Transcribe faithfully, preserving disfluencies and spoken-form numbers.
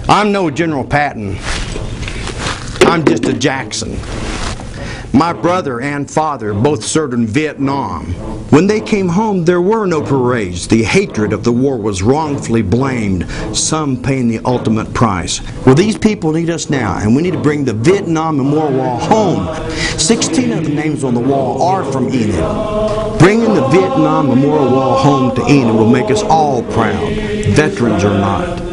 I'm no General Patton. I'm just a Jackson. My brother and father both served in Vietnam. When they came home, there were no parades. The hatred of the war was wrongfully blamed, some paying the ultimate price. Well, these people need us now, and we need to bring the Vietnam Memorial Wall home. sixteen of the names on the wall are from Enid. Bringing the Vietnam Memorial Wall home to Enid will make us all proud, veterans or not.